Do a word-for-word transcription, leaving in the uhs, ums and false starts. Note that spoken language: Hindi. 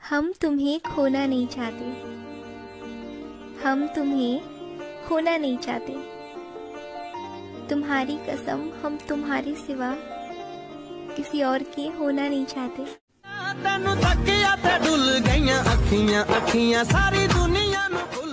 हम तुम्हें खोना नहीं चाहते, हम तुम्हें खोना नहीं चाहते। तुम्हारी कसम हम तुम्हारे सिवा किसी और के होना नहीं चाहते। तेनू तकिया ते डुल गईयां अखियां अखियां सारी दुनिया नू